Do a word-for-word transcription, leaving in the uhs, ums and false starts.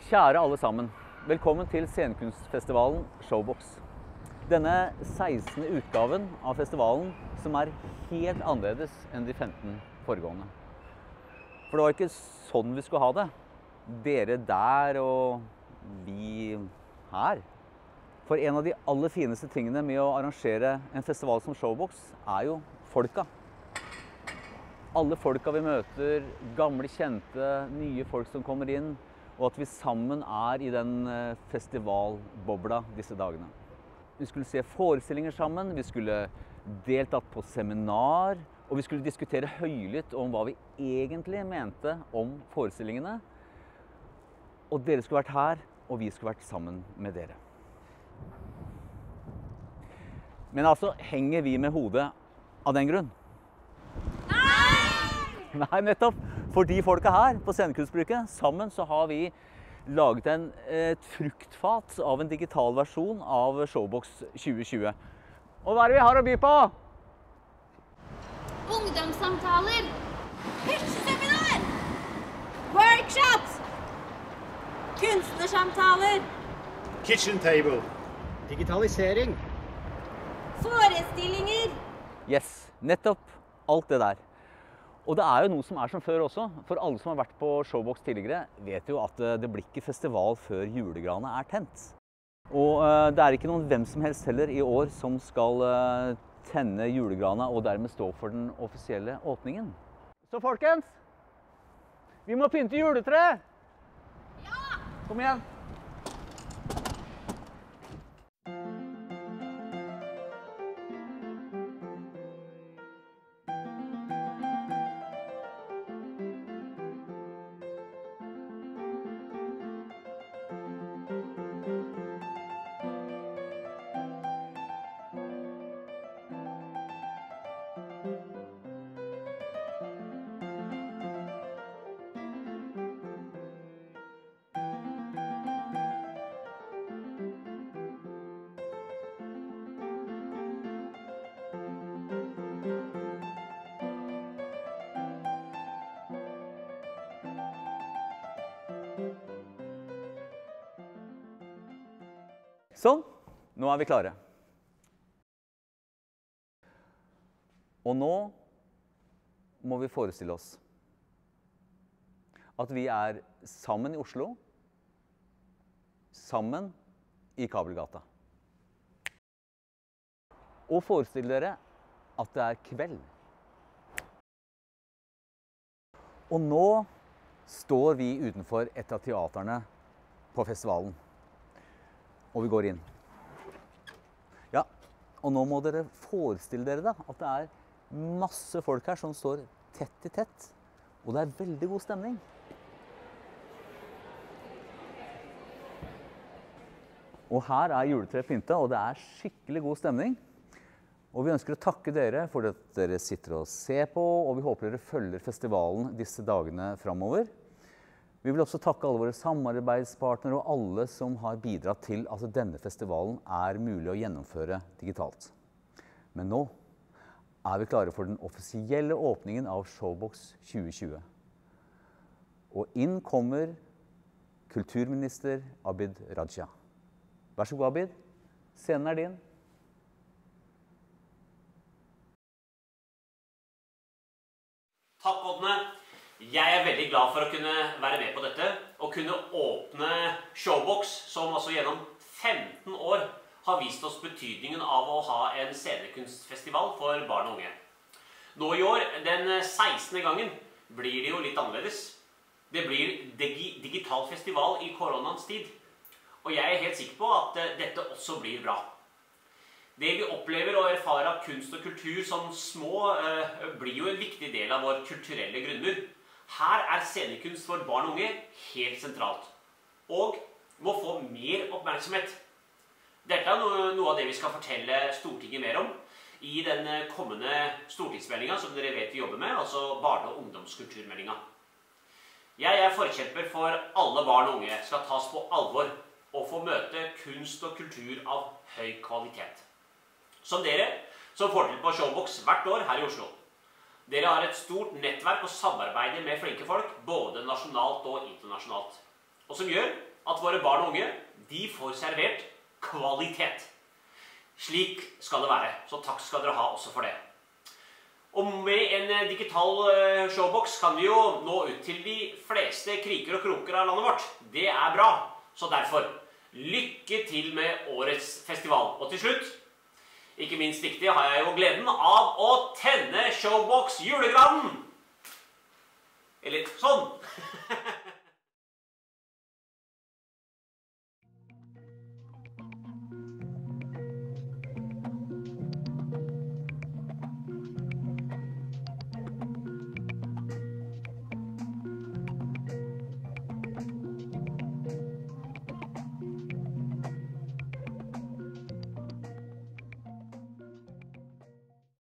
Kjære alle sammen, velkommen til scenekunstfestivalen Showbox. Denne sekstende utgaven av festivalen som er helt annerledes enn de femten foregående. For det var ikke sånn vi skulle ha det. Dere der og vi her. For en av de aller fineste tingene med å arrangere en festival som Showbox er jo folka. Alle folka vi møter, gamle kjente, nye folk som kommer inn, og at vi sammen er i den festivalbobla disse dagene. Vi skulle se forestillinger sammen, vi skulle deltatt på seminar, og vi skulle diskutere høylytt om hva vi egentlig mente om forestillingene. Og dere skulle vært her, og vi skulle vært sammen med dere. Men altså, henger vi med hodet av den grunn? Nei! Nei, nettopp. For de folka her på Scenekunstbruket, sammen så har vi laget en, et fruktfat av en digital versjon av Showbox tjue tjue. Og hva er det vi har å by på? Ungdomssamtaler, pitchseminar, workshops, kunstnersamtaler, kitchen table, digitalisering, forestillinger. Yes, nettopp alt det der. Og det er jo noe som er som før også, for alle som har vært på Showbox tidligere vet jo at det blir ikke festival før julegranet er tent. Og det er ikke noen hvem som helst heller i år som skal tenne julegranet og dermed stå for den offisielle åpningen. Så folkens, vi må pynte juletre! Ja! Kom igjen! Sånn, nå er vi klare. Og nå må vi forestille oss at vi er sammen i Oslo, sammen i Kabelgata. Og forestill dere at det er kveld. Og nå står vi utenfor et av teaterne på festivalen. Og vi går inn. Ja, og nå må dere forestille dere da, at det er masse folk her som står tett i tett. Og det er veldig god stemning. Og her er juletreet pyntet, og det er skikkelig god stemning. Og vi ønsker å takke dere for at dere sitter og ser på, og vi håper dere følger festivalen disse dagene fremover. Vi vil også takke alle våre samarbeidspartnere og alle som har bidratt til at denne festivalen er mulig å gjennomføre digitalt. Men nå er vi klare for den offisielle åpningen av Showbox tjue tjue. Og inn kommer kulturminister Abid Raja. Vær så god, Abid. Scenen er din. Takk, Ådne. Jeg er veldig glad for å kunne være med på dette, og kunne åpne Showbox, som altså gjennom femten år har vist oss betydningen av å ha en scenekunstfestival for barn og unge. Nå i år, den sekstende gangen, blir det jo litt annerledes. Det blir digi digital festival i koronans tid, og jeg er helt sikker på at dette også blir bra. Det vi opplever og erfarer av kunst og kultur som små, eh, blir jo en viktig del av vår kulturelle grunner. Her er scenekunst for barn og unge helt sentralt, og må få mer oppmerksomhet. Dette er noe, noe av det vi skal fortelle Stortinget mer om i den kommende stortingsmeldinga som dere vet vi jobber med, altså barne- og ungdomskulturmeldinga. Jeg er forkjemper for alle barn og unge skal tas på alvor og få møte kunst og kultur av høy kvalitet. Som dere, som får til på Showbox hvert år her i Oslo. Dere har et stort nettverk og samarbeider med flinke folk, både nasjonalt og internasjonalt. Og som gjør at våre barn og unge, de får servert kvalitet. Slik skal det være, så takk skal dere ha også for det. Og med en digital showbox kan vi jo nå ut til de fleste kriker og kroker av landet vårt. Det er bra, så derfor, lykke til med årets festival. Og til slutt, ikke minst viktig, har jeg jo gleden av å tenne Showbox julegranen!